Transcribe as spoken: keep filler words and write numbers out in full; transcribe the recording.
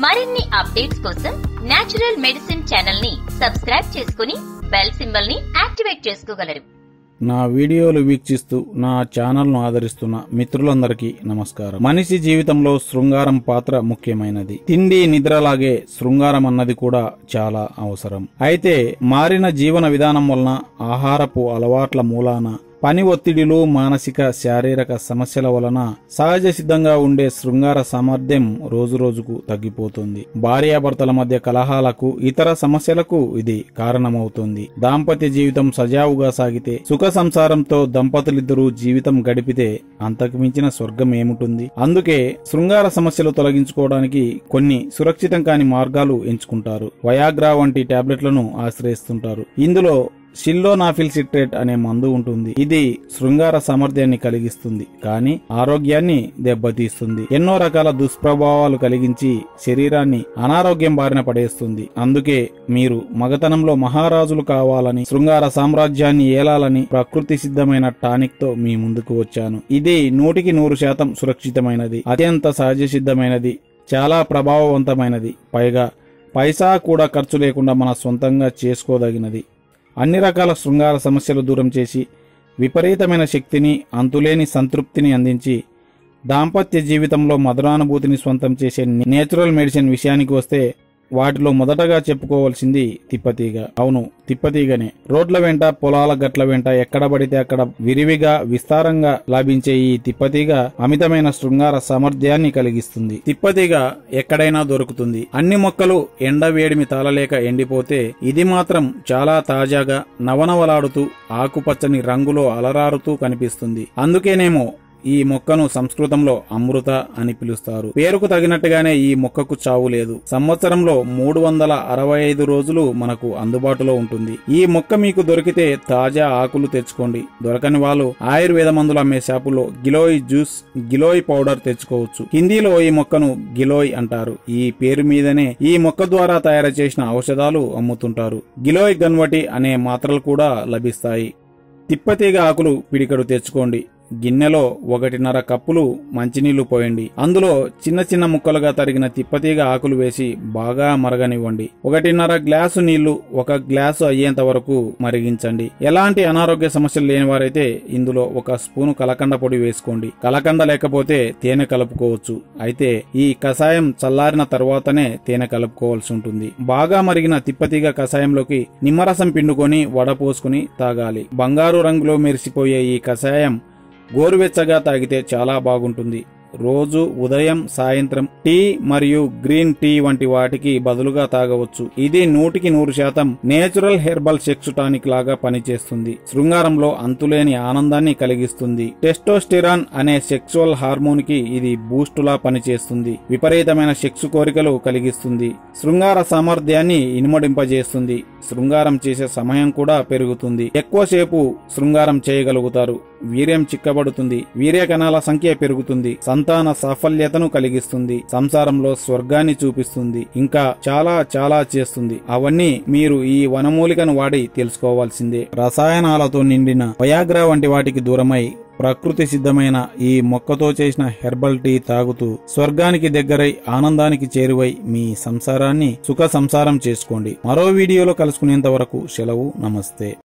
మరిన్ని అప్డేట్స్ కోసం natural medicine channel ని సబ్స్క్రైబ్ చేసుకుని బెల్ సింబల్ ని యాక్టివేట్ చేసుకోగలరు. నా వీడియోలు వీక్షిస్తూ నా ఛానల్ను ఆదరిస్తున్న మిత్రులందరికీ నమస్కారం. మనిషి జీవితంలో శృంగారం పాత్ర ముఖ్యమైనది. తిండి నిద్రలాగే శృంగారం అన్నది కూడా చాలా అవసరం. అయితే మారిన జీవన విధానం వలన, ఆహారపు అలవాట్ల మూలాన, పని ఒత్తిడిలు, మానసిక శారీరక సమస్యల వలన సహజ సిద్ధంగా ఉండే శృంగార సామర్థ్యం రోజురోజుకు తగ్గిపోతుంది. భార్యాభర్తల మధ్య కలహాలకు, ఇతర సమస్యలకు ఇది కారణమవుతుంది. దాంపత్య జీవితం సజావుగా సాగితే, సుఖ సంసారంతో దంపతులిద్దరూ జీవితం గడిపితే అంతకు మించిన స్వర్గం ఏముంటుంది? అందుకే శృంగార సమస్యలు తొలగించుకోవడానికి కొన్ని సురక్షితం కాని మార్గాలు ఎంచుకుంటారు. వయాగ్రా వంటి టాబ్లెట్లను ఆశ్రయిస్తుంటారు. ఇందులో సిల్డోనాఫిల్ సిట్రేట్ అనే మందు ఉంటుంది. ఇది శృంగార సామర్థ్యాన్ని కలిగిస్తుంది, కానీ ఆరోగ్యాన్ని దెబ్బతీస్తుంది. ఎన్నో రకాల దుష్ప్రభావాలు కలిగించి శరీరాన్ని అనారోగ్యం బారిన పడేస్తుంది. అందుకే మీరు మగతనంలో మహారాజులు కావాలని, శృంగార సామ్రాజ్యాన్ని ఏలాలని ప్రకృతి సిద్ధమైన టానిక్ తో మీ ముందుకు వచ్చాను. ఇది నూటికి నూరు శాతం సురక్షితమైనది, అత్యంత సహజ సిద్ధమైనది, చాలా ప్రభావవంతమైనది, పైగా పైసా కూడా ఖర్చు లేకుండా మన సొంతంగా చేసుకోదగినది. అన్ని రకాల శృంగార సమస్యలు దూరం చేసి, విపరీతమైన శక్తిని, అంతులేని సంతృప్తిని అందించి, దాంపత్య జీవితంలో మధురానుభూతిని స్వంతం చేసే నేచురల్ మెడిసిన్ విషయానికి వస్తే, వాటిలో మొదటగా చెప్పుకోవాల్సింది తిప్పతీగ. అవును, తిప్పతీగనే. రోడ్ల వెంట, పొలాల గట్ల వెంట ఎక్కడ పడితే అక్కడ విరివిగా, విస్తారంగా లభించే ఈ తిప్పతీగ అమితమైన శృంగార సామర్థ్యాన్ని కలిగిస్తుంది. తిప్పతీగ ఎక్కడైనా దొరుకుతుంది. అన్ని మొక్కలు ఎండ వేడిమి తాళలేక ఎండిపోతే, ఇది మాత్రం చాలా తాజాగా, నవనవలాడుతూ, ఆకుపచ్చని రంగులో అలరారుతూ కనిపిస్తుంది. అందుకేనేమో ఈ మొక్కను సంస్కృతంలో అమృత అని పిలుస్తారు. పేరుకు తగినట్టుగానే ఈ మొక్కకు చావు లేదు. సంవత్సరంలో మూడు వందల అరవై ఐదు రోజులు మనకు అందుబాటులో ఉంటుంది. ఈ మొక్క మీకు దొరికితే తాజా ఆకులు తెచ్చుకోండి. దొరకని వాళ్ళు ఆయుర్వేద మందులు అమ్మే షాపులో గిలోయ్ జ్యూస్, గిలోయ్ పౌడర్ తెచ్చుకోవచ్చు. హిందీలో ఈ మొక్కను గిలోయ్ అంటారు. ఈ పేరు మీదనే ఈ మొక్క ద్వారా తయారు చేసిన ఔషధాలు అమ్ముతుంటారు. గిలోయ్ గన్వటి అనే మాత్రలు కూడా లభిస్తాయి. తిప్పతీగ ఆకులు పిడికడు తెచ్చుకోండి. గిన్నెలో ఒకటిన్నర కప్పులు మంచినీళ్లు పోయండి. అందులో చిన్న చిన్న ముక్కలుగా తరిగిన తిప్పతీగ ఆకులు వేసి బాగా మరగనివ్వండి. ఒకటిన్నర గ్లాసు నీళ్లు ఒక గ్లాసు అయ్యేంత వరకు మరిగించండి. ఎలాంటి అనారోగ్య సమస్యలు లేనివారైతే ఇందులో ఒక స్పూను కలకండ పొడి వేసుకోండి. కలకండ లేకపోతే తేనె కలుపుకోవచ్చు. అయితే ఈ కషాయం చల్లారిన తర్వాతనే తేనె కలుపుకోవాల్సి ఉంటుంది. బాగా మరిగిన తిప్పతీగ కషాయంలోకి నిమ్మరసం పిండుకొని వడపోసుకుని తాగాలి. బంగారు రంగులో మెరిసిపోయే ఈ కషాయం గోరువెచ్చగా తాగితే చాలా బాగుంటుంది. రోజు ఉదయం, సాయంత్రం టీ మరియు గ్రీన్ టీ వంటి వాటికి బదులుగా తాగవచ్చు. ఇది నూటికి నూరు శాతం నేచురల్ హెర్బల్ సెక్స్ టానిక్ లాగా పనిచేస్తుంది. శృంగారంలో అంతులేని ఆనందాన్ని కలిగిస్తుంది. టెస్టోస్టెరాన్ అనే సెక్సువల్ హార్మోన్ కి ఇది బూస్టులా పనిచేస్తుంది. విపరీతమైన సెక్స్ కోరికలు కలిగిస్తుంది. శృంగార సామర్థ్యాన్ని ఇనుమడింపజేస్తుంది. శృంగారం చేసే సమయం కూడా పెరుగుతుంది. ఎక్కువసేపు శృంగారం చేయగలుగుతారు. వీర్యం చిక్కబడుతుంది. వీర్య కణాల సంఖ్య పెరుగుతుంది. సంతాన సాఫల్యతను కలిగిస్తుంది. సంసారంలో స్వర్గాన్ని చూపిస్తుంది. ఇంకా చాలా చాలా చేస్తుంది. అవన్నీ మీరు ఈ వనమూలికను వాడి తెలుసుకోవాల్సిందే. రసాయనాలతో నిండిన వయాగ్రా వంటి వాటికి దూరమై, ప్రకృతి సిద్ధమైన ఈ మొక్కతో చేసిన హెర్బల్ టీ తాగుతూ స్వర్గానికి దగ్గరై, ఆనందానికి చేరువై మీ సంసారాన్ని సుఖ సంసారం చేసుకోండి. మరో వీడియోలో కలుసుకునేంత వరకు సెలవు. నమస్తే.